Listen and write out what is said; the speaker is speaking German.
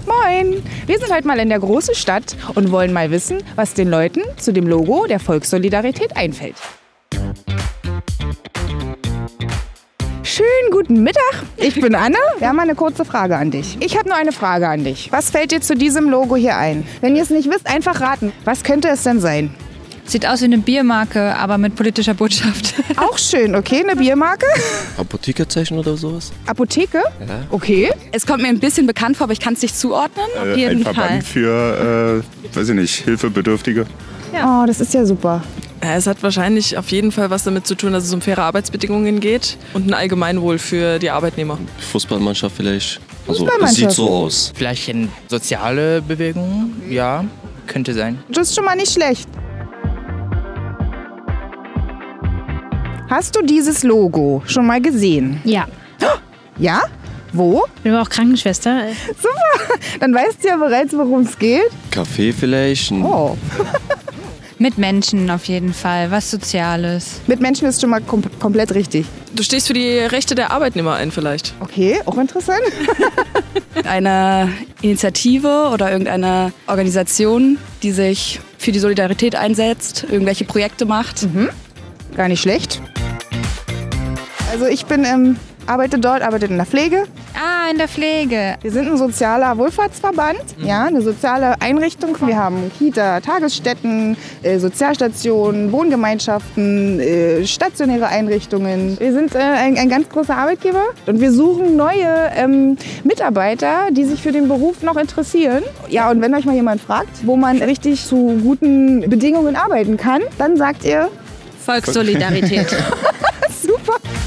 Moin! Wir sind heute mal in der großen Stadt und wollen mal wissen, was den Leuten zu dem Logo der Volkssolidarität einfällt. Schönen guten Mittag, ich bin Anne. Wir haben mal eine kurze Frage an dich. Ich habe nur eine Frage an dich. Was fällt dir zu diesem Logo hier ein? Wenn ihr es nicht wisst, einfach raten. Was könnte es denn sein? Sieht aus wie eine Biermarke, aber mit politischer Botschaft. Auch schön, okay, eine Biermarke. Apothekerzeichen oder sowas? Apotheke? Ja. Okay. Es kommt mir ein bisschen bekannt vor, aber ich kann es nicht zuordnen. Auf jeden ein Fall. Verband für, weiß ich nicht, Hilfebedürftige. Oh, das ist ja super. Ja, es hat wahrscheinlich auf jeden Fall was damit zu tun, dass es um faire Arbeitsbedingungen geht und ein Allgemeinwohl für die Arbeitnehmer. Fußballmannschaft vielleicht. Also Fußballmannschaft. es sieht so aus. Vielleicht eine soziale Bewegung, ja, könnte sein. Das ist schon mal nicht schlecht. Hast du dieses Logo schon mal gesehen? Ja, Ja? Wo? ich bin auch Krankenschwester. Super, dann weißt du ja bereits, worum es geht. Kaffee vielleicht. Oh. Mit Menschen auf jeden Fall, was Soziales. Mit Menschen ist schon mal komplett richtig. Du stehst für die Rechte der Arbeitnehmer ein vielleicht. Okay, auch interessant. Eine Initiative oder irgendeine Organisation, die sich für die Solidarität einsetzt, irgendwelche Projekte macht. Gar nicht schlecht. Also ich arbeite in der Pflege. Ah, in der Pflege. Wir sind ein sozialer Wohlfahrtsverband, ja, eine soziale Einrichtung. Wir haben Kita, Tagesstätten, Sozialstationen, Wohngemeinschaften, stationäre Einrichtungen. Wir sind ein ganz großer Arbeitgeber und wir suchen neue Mitarbeiter, die sich für den Beruf noch interessieren. Ja, und wenn euch mal jemand fragt, wo man richtig zu guten Bedingungen arbeiten kann, dann sagt ihr Volkssolidarität. super.